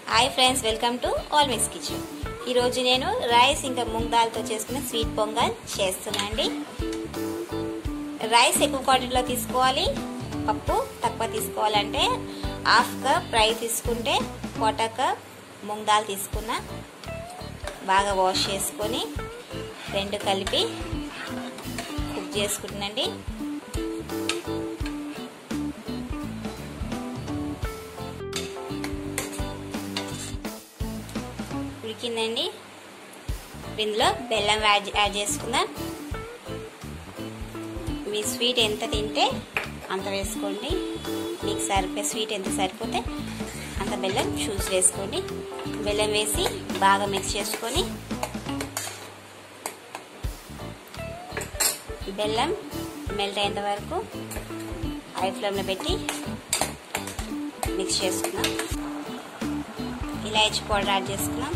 Hi friends, welcome to all miss kitchen. ఈరోజు నేను rice ఇంకా మూంగ్ దాల్తో చేసుకున్న స్వీట్ పొంగల్ చేస్తున్నా అండి. రైస్ ఎక్కువ క్వాంటిటీలో తీసుకోవాలి, పప్పు తక్కువ తీసుకోవాలంటే హాఫ్ కప్ రైస్ తీసుకుంటే 1/4 కప్ మూంగ్ దాల్ తీసుకున్నా. బాగా వాష్ చేసుకొని రెండు కలిపి కుక్ చేసుకుంటున్నాండి. ఉడికిందండి. ఇందులో బెల్లం యాడ్ చేసుకుందాం. మీ స్వీట్ ఎంత తింటే అంత వేసుకోండి. మీకు సరిపోయే స్వీట్ ఎంత సరిపోతే అంత బెల్లం చూసి వేసుకోండి. బెల్లం వేసి బాగా మిక్స్ చేసుకొని బెల్లం మెల్ట్ అయ్యేంత వరకు హై ఫ్లేమ్లో పెట్టి మిక్స్ చేసుకుందాం. ఇలాచీ పౌడర్ యాడ్ చేసుకుందాం.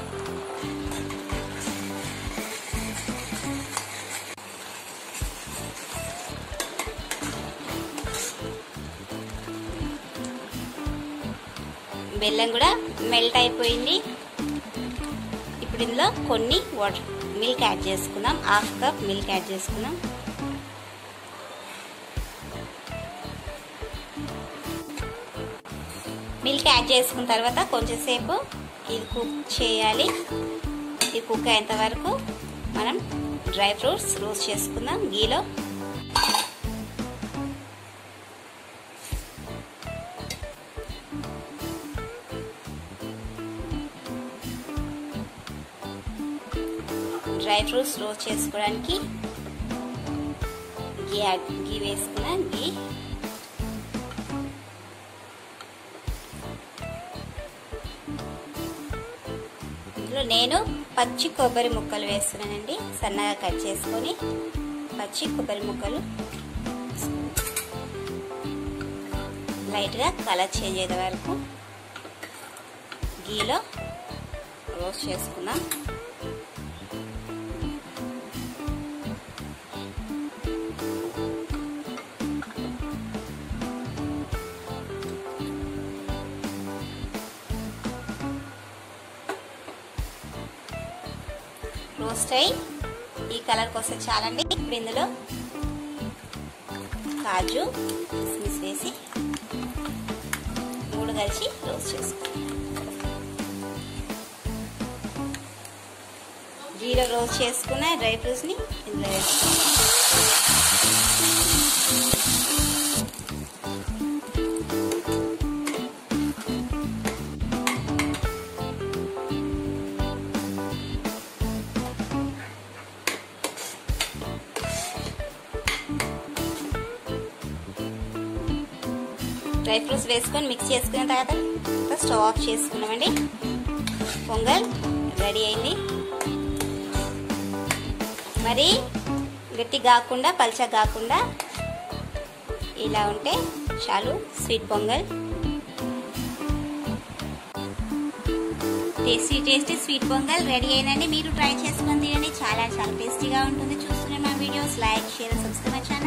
బెల్లం కూడా మెల్ట్ అయిపోయింది. ఇప్పుడు ఇందులో కొన్ని మిల్క్ యాడ్ చేసుకుందాం. హాఫ్ కప్ మిల్క్ యాడ్ చేసుకుందాం. మిల్క్ యాడ్ చేసుకున్న తర్వాత కొంచెంసేపు ఇది కుక్ చేయాలి. ఇది కుక్ అయ్యేంత వరకు మనం డ్రై ఫ్రూట్స్ రోస్ట్ చేసుకుందాం గీలో. డ్రై ఫ్రూట్స్ రోస్ట్ చేసుకోవడానికి గీ వేసుకున్నా. గీ ఇందులో నేను పచ్చి కొబ్బరి ముక్కలు వేస్తున్నానండి. సన్నగా కట్ చేసుకొని పచ్చి కొబ్బరి ముక్కలు లైట్గా కలర్ చేంజ్ అయ్యే వరకు గీలో రోస్ట్ చేసుకుందాం. రోస్ట్ అయ్యి ఈ కలర్కి వస్తే చాలండి. ఇప్పుడు ఇందులో కాజు కిస్మిస్ వేసి 3 కలిసి రోస్ట్ చేసుకోండి. జీరో రోస్ట్ చేసుకున్న డ్రై ఫ్రూట్స్ని ఇందులో వేసుకోండి. డ్రై ఫ్రూట్స్ వేసుకొని మిక్స్ చేసుకున్న తర్వాత స్టవ్ ఆఫ్ చేసుకున్నామండి. పొంగల్ రెడీ అయింది. మరి గట్టి కాకుండా పల్చగా కాకుండా ఇలా ఉంటే చాలు. Sweet pongal tasty sweet pongal ready అయిందండి. మీరు ట్రై చేసుకొని తినండి. చాలా టేస్టీగా ఉంటుంది. చూస్తున్న మా వీడియోస్ లైక్, షేర్, సబ్స్క్రైబ్